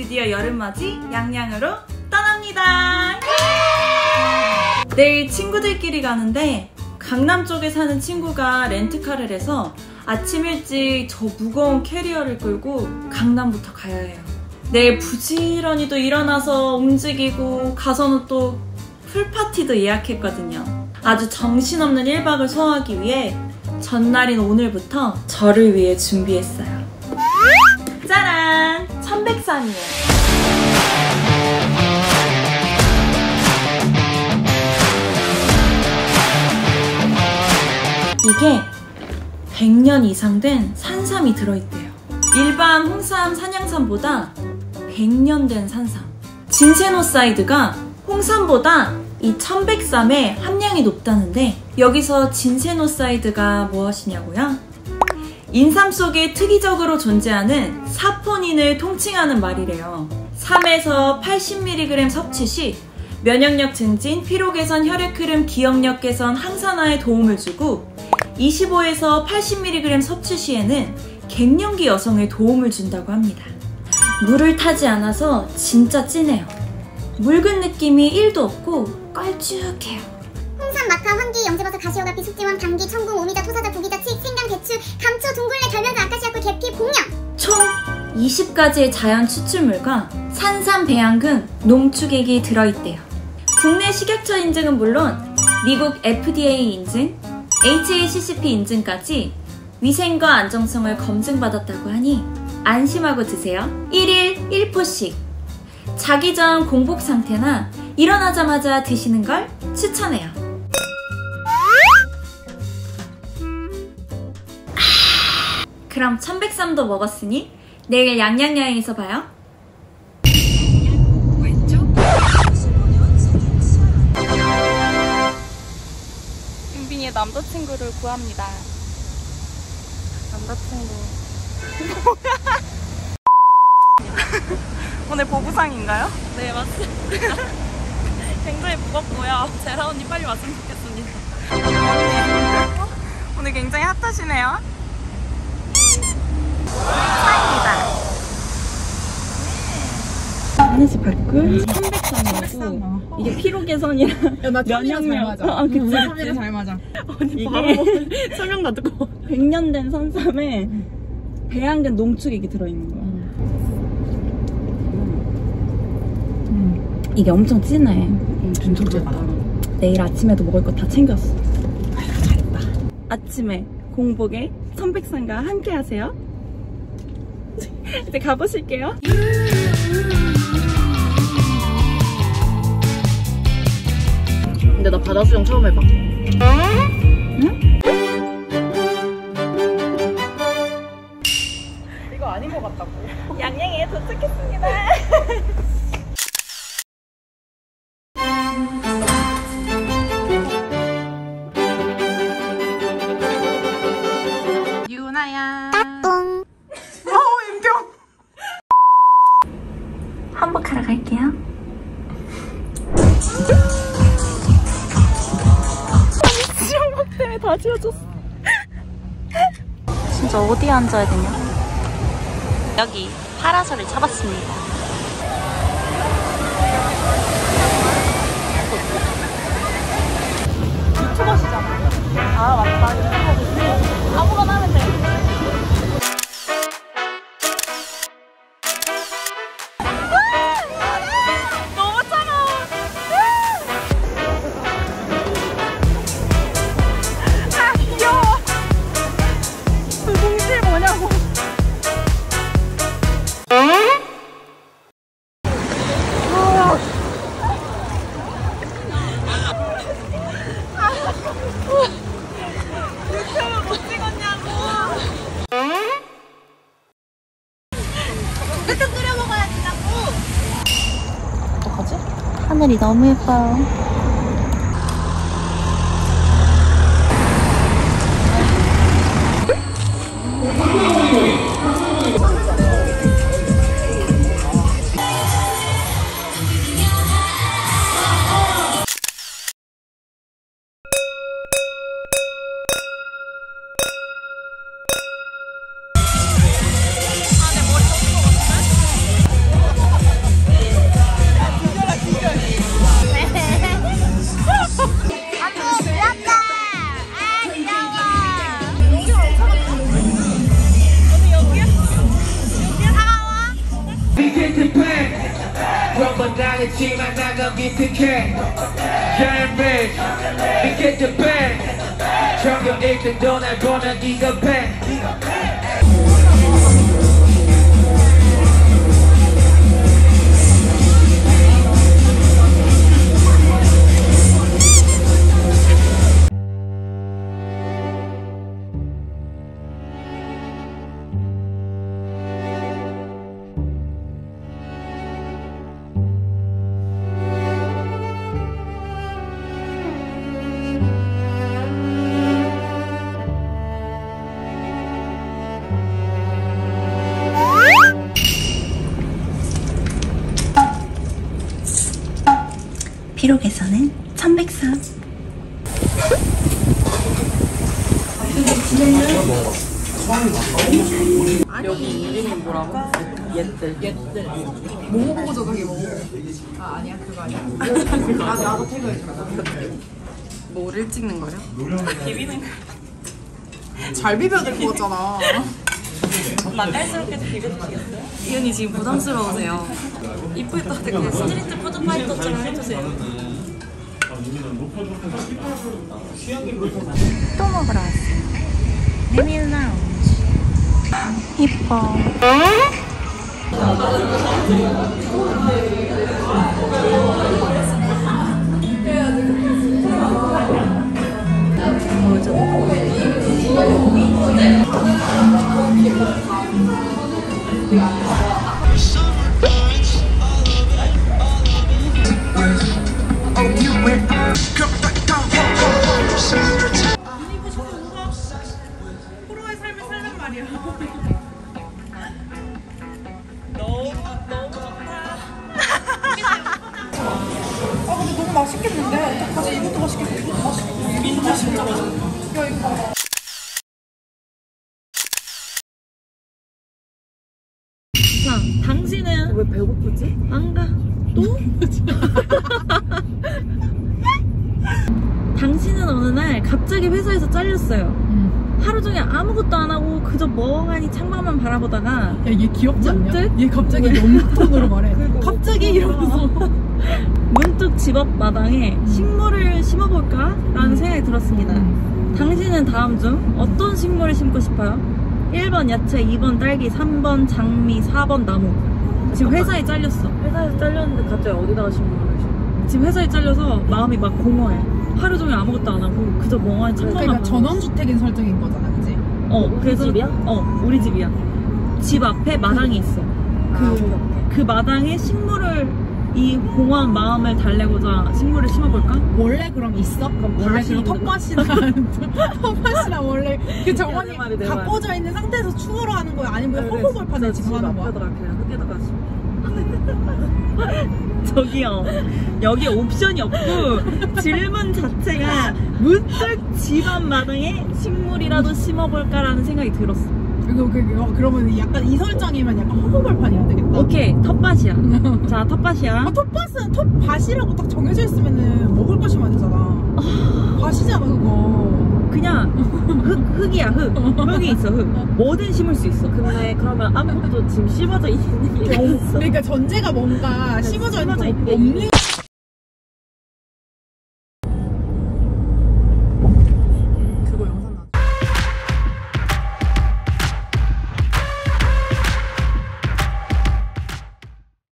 드디어 여름맞이 양양으로 떠납니다. 내일 친구들끼리 가는데 강남 쪽에 사는 친구가 렌트카를 해서 아침 일찍 저 무거운 캐리어를 끌고 강남부터 가야 해요. 내일 부지런히 또 일어나서 움직이고 가서는 또 풀파티도 예약했거든요. 아주 정신없는 1박을 소화하기 위해 전날인 오늘부터 저를 위해 준비했어요. 짜란! 천백산이에요. 이게 100년 이상 된 산삼이 들어있대요. 일반 홍삼 산양삼보다 100년 된 산삼. 진세노사이드가 홍삼보다 이 천백삼의 함량이 높다는데 여기서 진세노사이드가 무엇이냐고요? 인삼 속에 특이적으로 존재하는 사포닌을 통칭하는 말이래요. 3에서 80mg 섭취 시 면역력 증진, 피로 개선, 혈액 흐름, 기억력 개선, 항산화에 도움을 주고 25에서 80mg 섭취 시에는 갱년기 여성에 도움을 준다고 합니다. 물을 타지 않아서 진짜 진해요. 묽은 느낌이 1도 없고 걸쭉해요. 홍삼, 마카, 황기, 영지버섯, 가시오가피, 숙지원, 당기, 청궁, 오미자, 토사자, 구기자, 칡, 생강, 대추, 감초, 동굴레, 결면사, 아카시아꿀, 계피, 복령! 총 20가지의 자연 추출물과 산삼, 배양근, 농축액이 들어있대요. 국내 식약처 인증은 물론 미국 FDA 인증, HACCP 인증까지 위생과 안정성을 검증받았다고 하니 안심하고 드세요. 1일 1포씩. 자기 전 공복 상태나 일어나자마자 드시는 걸 추천해요. 그럼 천백삼도 먹었으니 내일 양양여행에서 봐요. 윤빈이의 남자친구를 구합니다. 남자친구. 오늘 보부상인가요? 네, 맞습니다. 굉장히 무겁고요. 제라 언니 빨리 왔으면 좋겠습니다. 오늘 굉장히 핫하시네요. 사입니다. 하나씩 바꿀 303이고 이게 피로 개선이랑 면역력. 그치. 3이랑 잘 맞아. 언니 바로 설명 다 듣고 100년 된 산삼에 배양근 농축액이 들어있는 거야. 이게 엄청 진해. 진짜 짜다. 내일 아침에도 먹을 거 다 챙겼어. 아휴, 잘했다. 아침에 공복에 천백산과 함께 하세요. 이제 가보실게요. 근데 나 바다수영 처음 해봐. 응? 이거 아닌 것 같다고. 양양에 도착했습니다. 유나야. 똥. 임경. 한복하러 갈게요. 수영복 때문에 다 지워졌어. 진짜 어디에 앉아야 되냐? 여기 파라솔을 잡았습니다. 유튜버시잖아. 아 맞다. 유튜버시지. 아무거나 하면 돼. 너무 차가워. 아 귀여워. 그 공실 뭐냐고. 유튜브 못 찍었냐고. 뚝뚝 끓여 먹어야 된다고. 어떡하지? 하늘이 너무 예뻐요. 했지만 나가 기특해 Giant 믿겠죠 밴 전교 1등도 날 보면 이거 밴 피로개선은 1103. 여기 이름이 뭐라고? 옛들. 뭐 보고 저녁에 먹어? 아 아니야 그거 아니야. 아 나도 태그해줘. 뭐를 찍는 거야? 비비는 잘 비벼야 될 것 같잖아. 맛깔스럽게 비벼주시겠어요? 이은이 지금 부담스러우세요. 이쁘게 떠도 그냥 스트리트 푸드 파이터처럼 해주세요. 또 먹으러 왔어요. 메밀 라운지. 이뻐. 프로의 삶을 살란 말이야. 너무 좋다. 아 근데 너무 맛있겠는데? 어떡하지? 이것도 맛있겠고 이것도 맛있겠고 이것도 맛있겠다. 야 이거 봐봐. 자, 당신은 왜 배고프지? 안 가. 또? 당신은 어느 날 갑자기 회사에서 잘렸어요. 하루 종일 아무것도 안 하고 그저 멍하니 창밖만 바라보다가 야 얘 귀엽지 않냐? 문득? 얘 갑자기 영톤으로 말해. 갑자기 이러면서. 문득 집 앞 마당에 식물을 심어볼까? 라는 생각이 들었습니다. 당신은 다음 중 어떤 식물을 심고 싶어요? 1번 야채, 2번 딸기, 3번 장미, 4번 나무. 지금 회사에 잘렸어. 회사에서 잘렸는데 갑자기 어디다가 식물을 심어? 지금 회사에 잘려서 마음이 막 공허해. 하루 종일 아무것도 안 하고 그저 멍하니 창밖만 그러니까 보고. 전원주택인 설정인 거잖아, 그치? 그래서 집이야? 우리 집이야. 집 앞에 마당이 있어. 그 마당에 식물을 이 공허한 마음을 달래고자 식물을 심어볼까? 원래 그럼 있어? 그럼 원래 다시 그럼 텃밭이랑 원래 그 정원이 내 말이, 내 말. 가꿔져 있는 상태에서 추구로 하는 거야? 아니면 허허벌판에 지금 하는 거야? 그냥 흙에다가 저기요, 여기 옵션이 없고 질문 자체가 문득 집 앞 마당에 식물이라도 심어볼까라는 생각이 들었어. 그러면 약간 이 설정이면 약간 허허벌판이야 되겠다. 오케이, 텃밭이야. 자, 텃밭이야. 텃밭은 텃밭이라고 딱 정해져 있으면은 먹을 거 심어야 되잖아. 밭이잖아 그거. 그냥 흙이야. 흙이 있어. 흙. 뭐든 심을 수 있어. 근데 그러면 아무것도 지금 씹어져 있는 게 없어. 그러니까 전제가 뭔가 심어져 있는 거 있는 게 없는